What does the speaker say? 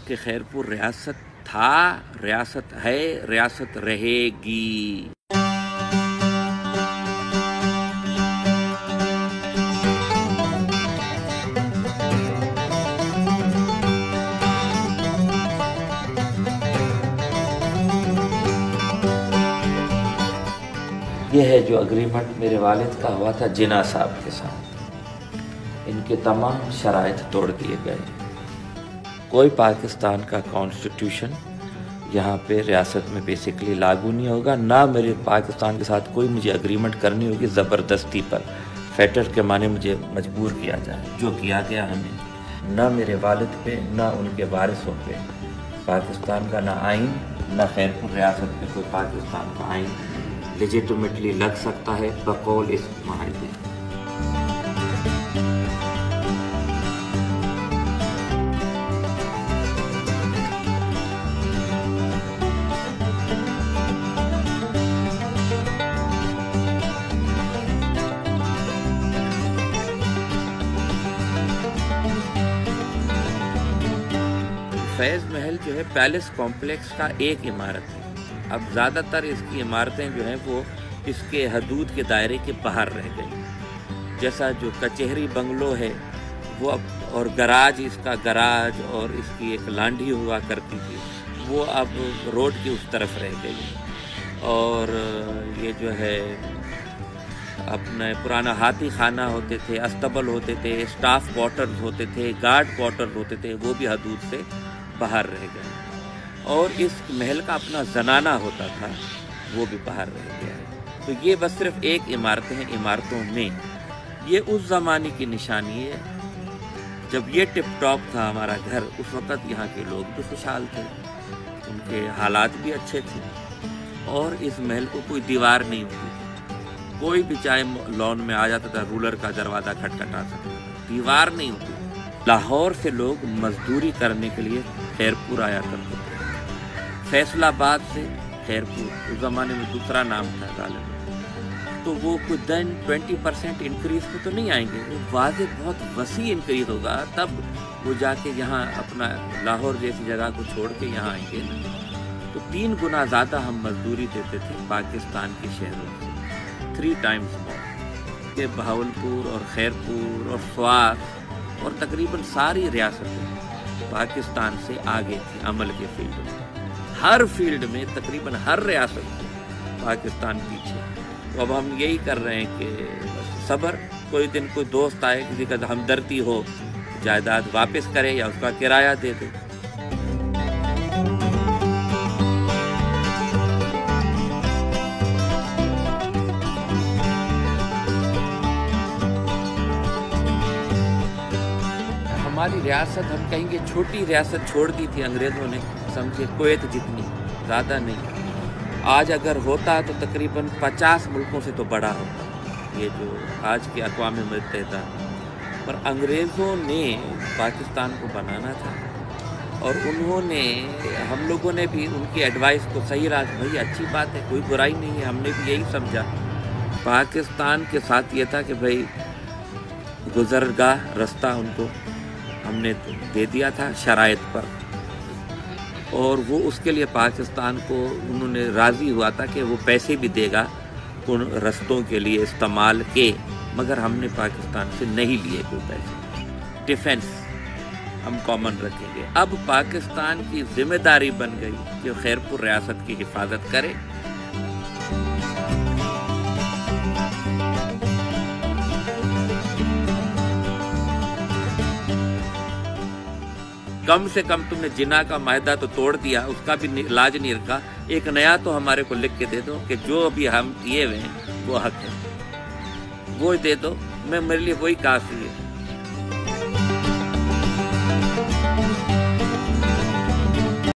کہ خیرپور ریاست تھا، ریاست ہے، ریاست رہے گی۔ یہ ہے جو اگریمنٹ میرے والد کا ہوا تھا جناح صاحب کے ساتھ، ان کے تمام شرائط توڑ دیے گئے۔ کوئی پاکستان کا کانسٹیٹیوشن یہاں پہ ریاست میں بیسکلی لاگو نہیں ہوگا، نہ میرے پاکستان کے ساتھ کوئی مجھے اگریمنٹ کرنی ہوگی زبردستی پر، فیٹر کے معنی مجھے مجبور کیا جائے، جو کیا گیا ہمیں، نہ میرے والد پہ نہ ان کے وارثوں پہ پاکستان کا نہ آئین، نہ خیرپور ریاست میں کوئی پاکستان کا آئین لیجیٹمیٹلی لگ سکتا ہے بقول اس معاہدے۔ فیض محل جو ہے پیلس کمپلیکس کا ایک عمارت ہے، اب زیادہ تر اس کی عمارتیں جو ہیں وہ اس کے حدود کے دائرے کے باہر رہ گئی، جیسا جو کچہری بنگلو ہے وہ اب، اور گراج، اس کا گراج اور اس کی ایک لانڈھی ہوا کرتی تھی وہ اب روڈ کی اس طرف رہ گئی، اور یہ جو ہے اپنے پرانا ہاتھی خانہ ہوتے تھے، استبل ہوتے تھے، اسٹاف کوارٹرز ہوتے تھے، گارڈ کوارٹر ہوتے تھے، وہ بھی حدود سے باہر رہ گئے، اور اس محل کا اپنا زنانہ ہوتا تھا وہ بھی باہر رہ گیا ہے۔ تو یہ بس صرف ایک عمارتیں ہیں، عمارتوں میں یہ اس زمانے کی نشانی ہے جب یہ ٹپ ٹاپ تھا ہمارا گھر، اس وقت یہاں کے لوگ بھی خوشحال تھے، ان کے حالات بھی اچھے تھے، اور اس محل کو کوئی دیوار نہیں ہوتی تھی، کوئی بھی چاہے لون میں آ جاتا تھا رولر کا دروازہ کھٹکھٹا سکتا تھا، دیوار نہیں ہوتی۔ لاہور سے لوگ مزدوری کرنے کے لیے خیرپور آیا کرتے تھے، فیصل آباد سے خیرپور، اس زمانے میں دوسرا نام تھا غالباً، تو وہ کچھ دن 20% انکریز پہ تو نہیں آئیں گے، وہ واضح بہت وسیع انکریز ہوگا، تب وہ جا کے یہاں اپنا لاہور جیسی جگہ کو چھوڑ کے یہاں آئیں گے، تو 3 گنا زیادہ ہم مزدوری دیتے تھے پاکستان کے شہروں سے، 3 times more، کہ بہاولپور اور خیرپور اور سوات اور تقریباً ساری ریاستیں پاکستان سے آگے تھی عمل کے فیلڈ میں، ہر فیلڈ میں تقریباً ہر ریاست میں پاکستان پیچھے۔ تو اب ہم یہی کر رہے ہیں کہ صبر، کوئی دن کوئی دوست آئے، کسی کا ہمدردی ہو، جائیداد واپس کرے یا اس کا کرایہ دے دے۔ ہماری ریاست، ہم کہیں گے چھوٹی ریاست چھوڑ دی تھی انگریزوں نے، سمجھے کویت جتنی، زیادہ نہیں، آج اگر ہوتا تو تقریباً 50 ملکوں سے تو بڑا ہوتا یہ جو آج کے اقوام متحدہ، پر انگریزوں نے پاکستان کو بنانا تھا، اور انہوں نے، ہم لوگوں نے بھی ان کی ایڈوائس کو صحیح رہا، بھائی اچھی بات ہے، کوئی برائی نہیں ہے، ہم نے بھی یہی سمجھا۔ پاکستان کے ساتھ یہ تھا کہ بھائی گزرگاہ رستہ ان کو ہم نے دے دیا تھا شرائط پر، اور وہ اس کے لیے پاکستان کو انہوں نے راضی ہوا تھا کہ وہ پیسے بھی دے گا ان رستوں کے لیے استعمال کے، مگر ہم نے پاکستان سے نہیں لیے کوئی پیسے۔ ڈیفنس ہم کامن رکھیں گے۔ اب پاکستان کی ذمہ داری بن گئی کہ خیرپور ریاست کی حفاظت کرے۔ کم سے کم تم نے جناح کا معاہدہ تو توڑ دیا، اس کا بھی علاج نہیں رکھا، ایک نیا تو ہمارے کو لکھ کے دے دو کہ جو ابھی ہم کیے ہوئے ہیں وہ حق ہے، وہ دے دو، میرے لیے وہی کافی ہے۔